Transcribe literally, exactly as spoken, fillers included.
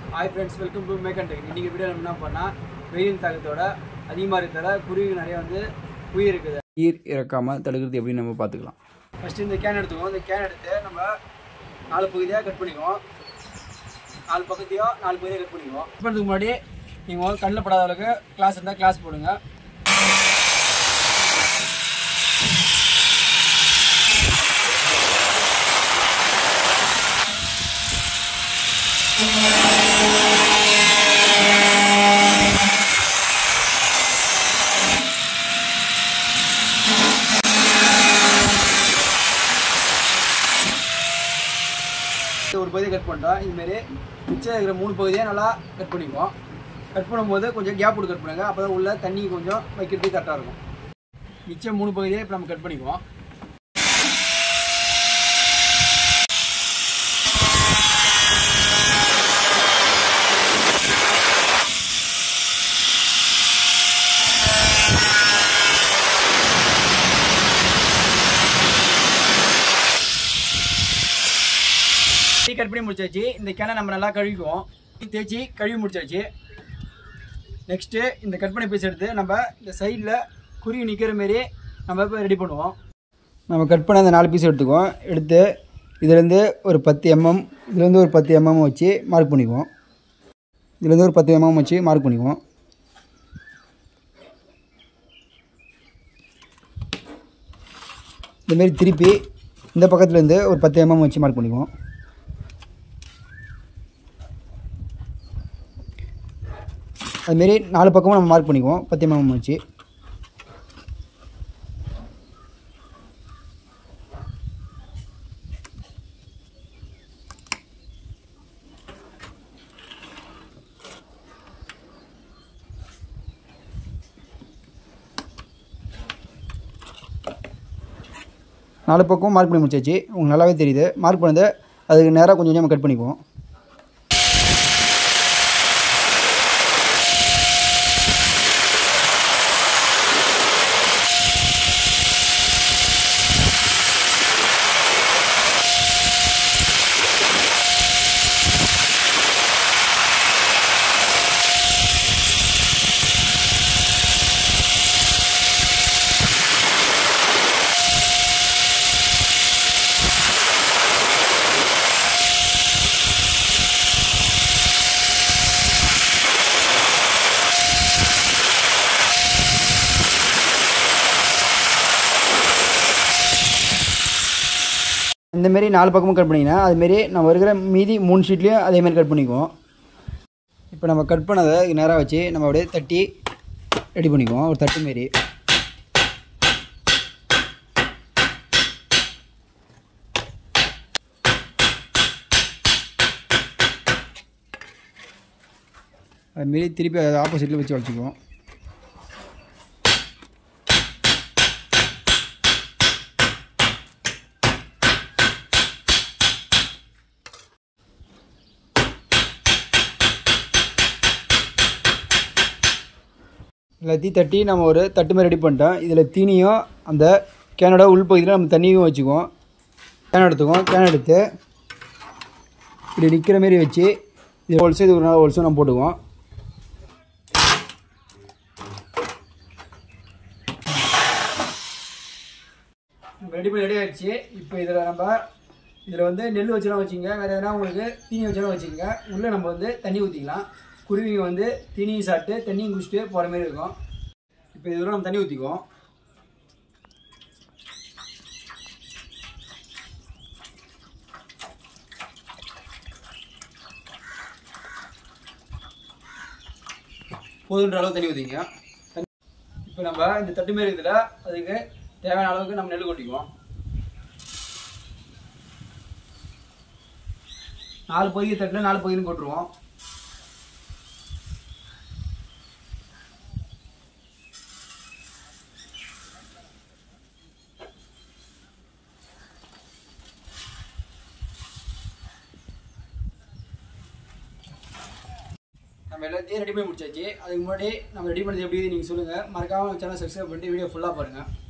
Hi friends, welcome to Make and Take. இன்னைக்கு video என்ன பண்ணா வெயில் தாக்கத்தோட அதிகமாக இருக்கிற குருவிகள் நிறைய வந்து உயிர் இருக்குது. நீர் இறக்காம தடுக்கிறது எப்படி நம்ம பார்த்துக்கலாம். ஃபர்ஸ்ட் இந்த கேன் எடுத்துக்குவோம். இந்த கேன் எடுத்து நம்ம நாலு பகுதியாக கட் பண்ணிக்குவோம். நாலு பக்கத்தையும் நாலு பகுதியாக கட் பண்ணிக்குவோம். கட் பண்ணுறதுக்கு முன்னாடி நீங்கள் கண்ணில் படாத அளவுக்கு கிளாஸ் இருந்தால் கிளாஸ் போடுங்க. ஒரு பகுதியை கட் பண்ணிட்டோம். இதுமாரி மிச்சம் இருக்கிற மூணு பகுதியை நல்லா கட் பண்ணிக்குவோம். கட் பண்ணும்போது கொஞ்சம் கேப் விட்டு கட் பண்ணுங்க. அப்போ தான் உள்ள தண்ணி கொஞ்சம் வைக்கிறதுக்கு கரெக்டாக இருக்கும். மிச்சம் மூணு பகுதியை இப்போ நம்ம கட் பண்ணிக்குவோம். கட் பண்ணி முடிச்சாச்சு. இந்த கேனை நம்ம நல்லா கழுவிக்குவோம். தேய்ச்சி கழுவி முடிச்சாச்சு. நெக்ஸ்ட்டு இந்த கட் பண்ணி பீஸ் எடுத்து நம்ம இந்த சைடில் குருவி நிற்கிற மாரி நம்ம இப்போ ரெடி பண்ணுவோம். நம்ம கட் பண்ண அந்த நாலு பீஸ் எடுத்துக்குவோம். எடுத்து இதுலேருந்து ஒரு பத்து எம்எம் இதுலேருந்து ஒரு பத்து எம்எம் வச்சு மார்க் பண்ணிக்குவோம். இதுலேருந்து ஒரு பத்து எம்எம் வச்சு மார்க் பண்ணிக்குவோம். இந்தமாரி திருப்பி இந்த பக்கத்துலேருந்து ஒரு பத்து எம்எம் வச்சு மார்க் பண்ணிக்குவோம். அதுமாரி நாலு பக்கமும் நம்ம மார்க் பண்ணிக்குவோம் பத்து எம்எம் வச்சு. நாலு பக்கமும் மார்க் பண்ணி முடிச்சாச்சு. உங்களுக்கு நல்லாவே தெரியுது. மார்க் பண்ணது அதுக்கு நேராக கொஞ்சம் கொஞ்சமாக கட் பண்ணிக்குவோம். இந்தமாரி நாலு பக்கமும் கட் பண்ணிங்கன்னா அதுமாரி நம்ம இருக்கிற மீதி மூணு ஷீட்லேயும் அதேமாரி கட் பண்ணிக்குவோம். இப்போ நம்ம கட் பண்ணதை நேராக வச்சு நம்ம அப்படியே தட்டி ரெடி பண்ணிக்குவோம். ஒரு தட்டு மாரி அதுமாரி திருப்பி அதை ஆப்போசிட்டில் வச்சு வச்சுக்குவோம். எல்லாத்தையும் தட்டி நம்ம ஒரு தட்டு மாதிரி ரெடி பண்ணிட்டோம். இதில் தீனியும் அந்த கேனோட உள்பகுதியில் நம்ம தண்ணியும் வச்சுக்குவோம். கேன் எடுத்துக்குவோம். கேன் எடுத்து இப்படி நிற்கிற மாரி வச்சு இது ஹோல்ஸு இது ஒரு நாள் ஹோல்ஸும் நம்ம போட்டுக்குவோம். ரெடி பண்ணி ரெடி ஆகிடுச்சு. இப்போ இதில் நம்ம இதில் வந்து நெல் வச்சுலாம் வச்சுங்க. வேறு எதனா உங்களுக்கு தீனி வச்சுலாம் வச்சுக்கோங்க. உள்ளே நம்ம வந்து தண்ணி ஊற்றிக்கலாம். குருவிங்க வந்து தீனியும் சாப்பிட்டு தண்ணியும் குடிச்சிட்டு போகிற மாதிரி இருக்கும். இப்போ இதோட நம்ம தண்ணி ஊற்றிக்குவோம். போதுன்ற அளவு தண்ணி ஊற்றிங்க. இப்போ நம்ம இந்த தட்டு மாரி இதில் அதுக்கு தேவையான அளவுக்கு நம்ம நெல் கொட்டிக்குவோம். நாலு பகுதி தட்டில் நாலு பகுதியும் கொட்டுருவோம். நம்ம எல்லாத்தையும் ரெடி பண்ணி முடிச்சாச்சு. அதுக்கு முன்னாடி நம்ம ரெடி பண்ணது எப்படி நீங்கள் சொல்லுங்கள். மறக்காமல் சேனல் சப்ஸ்கிரைப் பண்ணிட்டு வீடியோ ஃபுல்லாக பாருங்கள்.